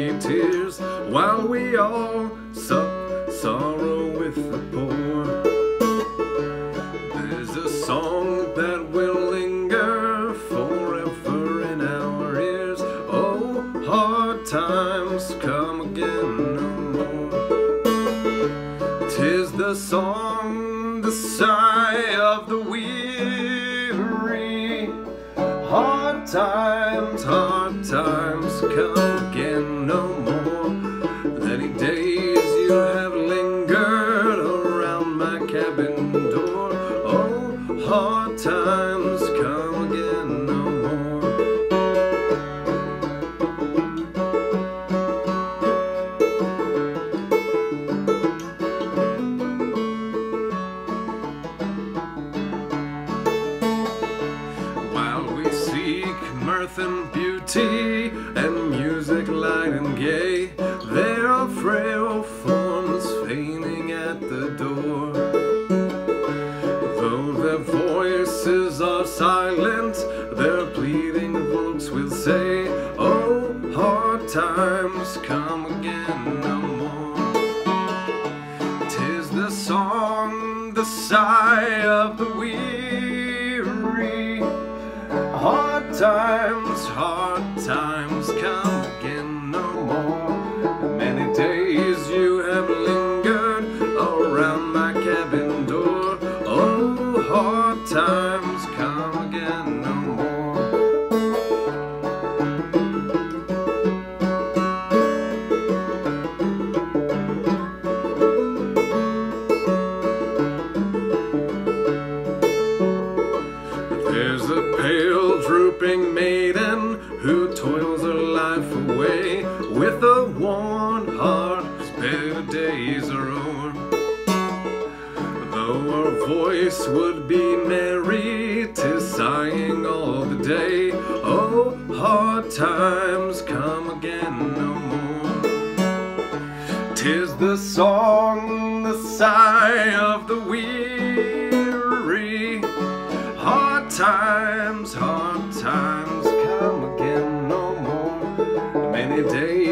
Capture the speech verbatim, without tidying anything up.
sweet tears, while we all sup sorrow with the poor. There's a song that will linger forever in our ears. Oh, hard times come again no more. 'Tis the song, the sigh of the weary. Hard times, hard times come again no more. Many days you have lingered around my cabin door. Oh, hard times come again no more. While we seek mirth and beauty and music light and gay, there are frail forms feigning at the door. Though their voices are silent, their pleading folks will say, oh, hard times come again no more. 'Tis the song, the sigh of the weary. Hard times, hard times come again no more. Many days you have lingered around my cabin door. Oh, hard times come again no more. There's a pale drooping maiden who toils her life away with a worn heart whose better days are o'er. Though her voice would be merry, 'tis sighing all the day. Oh, hard times come again no more. 'Tis the song, the sigh of the weary. Hard times, hard times come again no more. Many days